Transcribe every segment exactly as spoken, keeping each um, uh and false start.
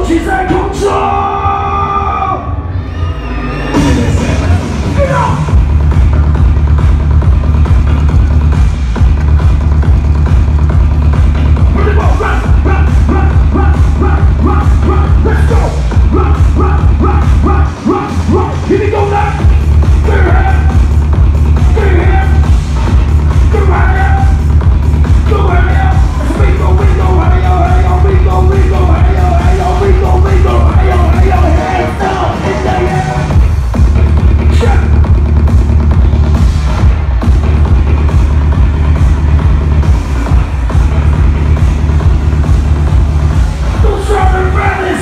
举在空中。Here we go now. Go ahead. Go ahead. Go ahead. Go ahead. We go, we go, hey yo, hey yo, we go, we go, hey yo, hey yo, we go, we go, hey yo, hey yo, hands down in the air. Check. Don't try to run this.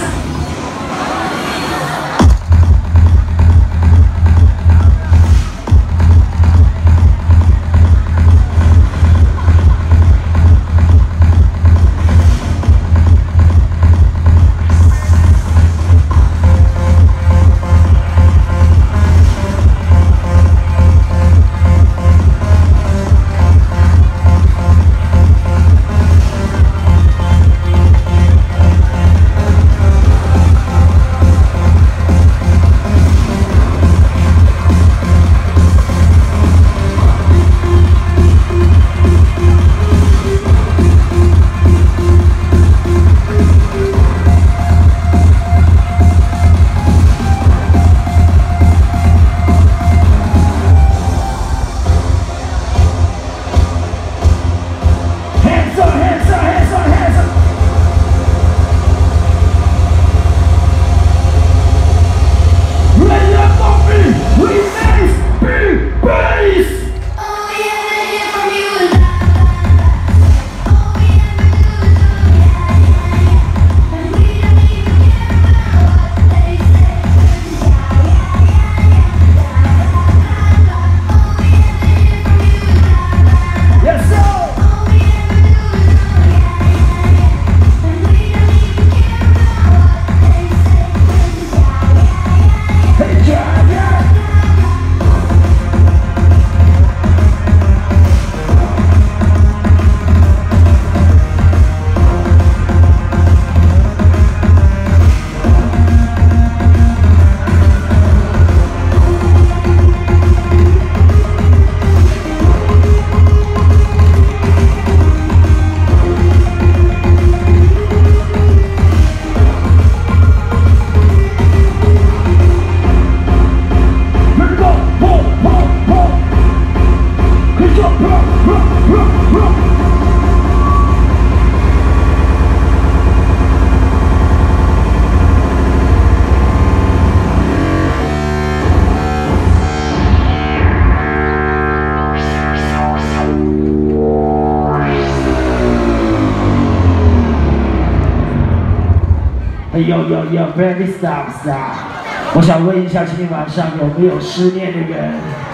有有有 ，very stop stop。我想问一下，今天晚上有没有失恋的人？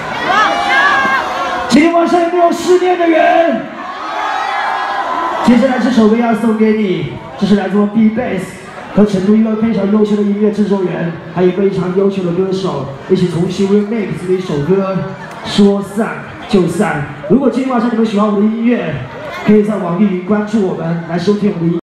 今天晚上有没有失恋的人？接下来这首歌要送给你，这是来自我们 B-Bass 和成都一个非常优秀的音乐制作人，还有非常优秀的歌手，一起重新 remix 的一首歌《说散就散》。如果今天晚上你们喜欢我们的音乐，可以在网易云关注我们，来收听我们的音乐。